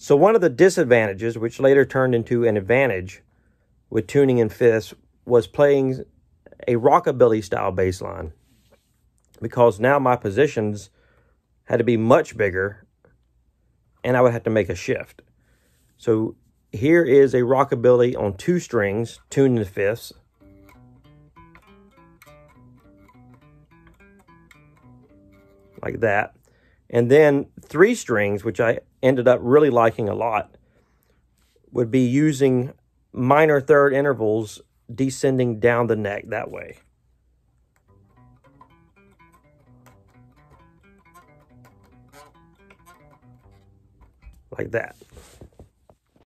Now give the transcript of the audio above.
So one of the disadvantages, which later turned into an advantage with tuning in fifths, was playing a rockabilly style bass line, because now my positions had to be much bigger and I would have to make a shift. So here is a rockabilly on 2 strings, tuned in fifths. Like that. And then 3 strings, which I ended up really liking a lot, would be using minor third intervals descending down the neck that way. Like that.